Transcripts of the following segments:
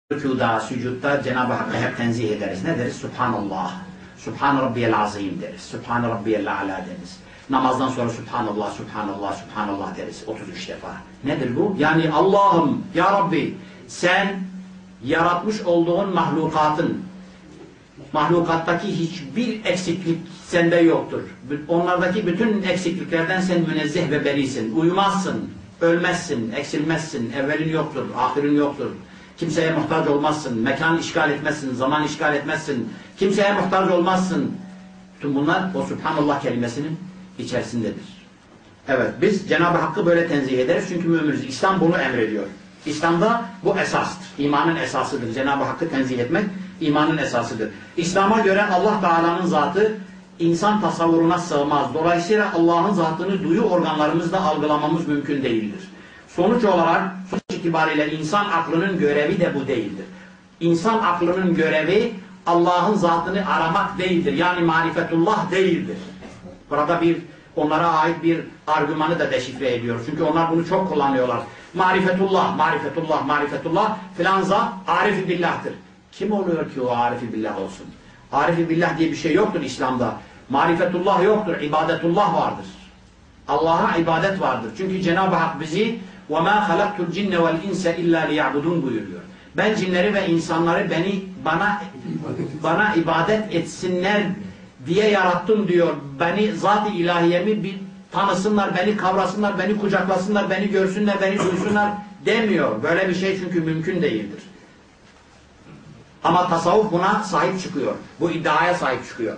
Rükuda, sücutta Cenab-ı Hakk'ı hep tenzih ederiz. Ne deriz? Subhanallah. Subhan Rabbiyel Azim deriz. Subhan Rabbiyel A'la deriz. Namazdan sonra Subhanallah, Subhanallah, Subhanallah deriz. 33 defa. Nedir bu? Yani Allah'ım, Ya Rabbi, sen yaratmış olduğun mahlukattaki hiçbir eksiklik sende yoktur. Onlardaki bütün eksikliklerden sen münezzeh ve berisin. Uyumazsın, ölmezsin, eksilmezsin, evvelin yoktur, ahirin yoktur. Kimseye muhtaç olmazsın, mekan işgal etmezsin, zaman işgal etmezsin, kimseye muhtaç olmazsın. Tüm bunlar o Subhanallah kelimesinin içerisindedir. Evet, biz Cenab-ı Hakk'ı böyle tenzih ederiz çünkü müminiz. İslam bunu emrediyor. İslam'da bu esastır. İmanın esasıdır. Cenab-ı Hakk'ı tenzih etmek imanın esasıdır. İslam'a göre Allah Teala'nın zatı insan tasavvuruna sığmaz. Dolayısıyla Allah'ın zatını duyu organlarımızla algılamamız mümkün değildir. Sonuç olarak, sonuç itibariyle insan aklının görevi de bu değildir. İnsan aklının görevi Allah'ın zatını aramak değildir. Yani marifetullah değildir. Burada onlara ait bir argümanı da deşifre ediyor. Çünkü onlar bunu çok kullanıyorlar. Marifetullah, marifetullah, marifetullah filan zat arif-i billah'tır. Kim oluyor ki o arif-i billah olsun? Arif-i billah diye bir şey yoktur İslam'da. Marifetullah yoktur, ibadetullah vardır. Allah'a ibadet vardır. Çünkü Cenab-ı Hak bizi وَمَا خَلَقْتُ الْجِنَّ وَالْاِنْسَ اِلَّا لِيَعْبُدُونَ buyuruyor. Ben cinleri ve insanları bana ibadet etsinler diye yarattım diyor. Beni zat-ı ilahiyemi bir tanısınlar, beni kavrasınlar, beni kucaklasınlar, beni görsünler, beni duysunlar demiyor. Böyle bir şey çünkü mümkün değildir. Ama tasavvuf buna sahip çıkıyor. Bu iddiaya sahip çıkıyor.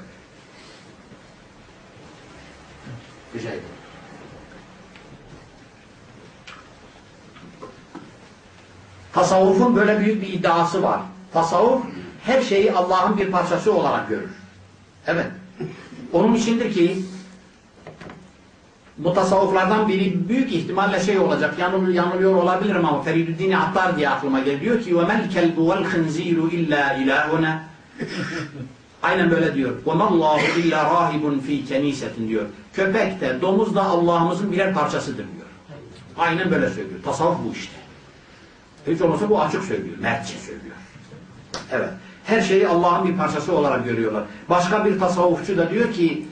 Güzel. Tasavvufun böyle büyük bir iddiası var. Tasavvuf her şeyi Allah'ın bir parçası olarak görür. Evet. Onun içindir ki bu tasavvuflardan biri büyük ihtimalle şey olacak. Yanılıyor olabilirim ama Feridüddin Attar diye aklıma geliyor ki وَمَا الْكَلْبُ وَالْخِنْزِيرُ إِلَّا إِلَٰهُنَا Aynen böyle diyor. وَمَا اللّٰهُ إِلَّا رَاهِبٌ ف۪ي كَن۪يسَةٍ diyor. Köpek de, domuz da Allah'ımızın birer parçasıdır diyor. Aynen böyle söylüyor. Tasavvuf bu işte. Hiç olmazsa bu açık söylüyor. Mertçe söylüyor. Evet. Her şeyi Allah'ın bir parçası olarak görüyorlar. Başka bir tasavvufçu da diyor ki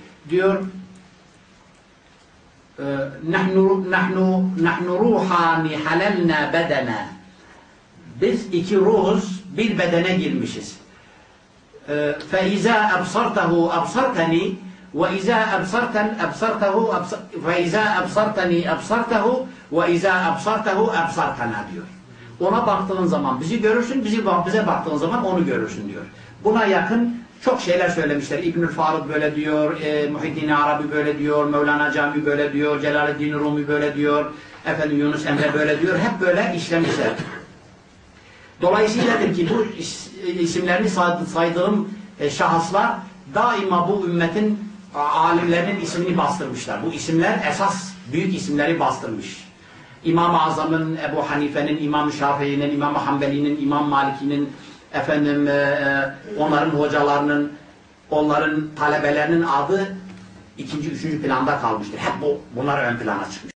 nahnu ruhani halelna bedene. Biz iki ruhuz, bir bedene girmişiz. فَاِذَا أَبْصَرْتَهُ أَبْصَرْتَنِي وَاِذَا أَبْصَرْتَنِي أَبْصَرْتَهُ وَاِذَا أَبْصَرْتَهُ أَبْصَرْتَنَا diyor. Ona baktığın zaman bizi görürsün, bize baktığın zaman onu görürsün diyor. Buna yakın çok şeyler söylemişler. İbnül Farud böyle diyor, Muhyiddin Arabi böyle diyor, Mevlana Cami böyle diyor, Celaleddin Rumi böyle diyor, Yunus Emre böyle diyor. Hep böyle işlemişler. Dolayısıyladır ki bu isimlerini saydığım şahıslar daima bu ümmetin alimlerinin ismini bastırmışlar. Bu isimler esas büyük isimleri bastırmış. İmam-ı Azam'ın, Ebu Hanife'nin, İmam-ı Şafii'nin, İmam-ı Hanbeli'nin, İmam Maliki'nin, onların hocalarının, onların talebelerinin adı ikinci, üçüncü planda kalmıştır. Hep bunlar ön plana çıkmış.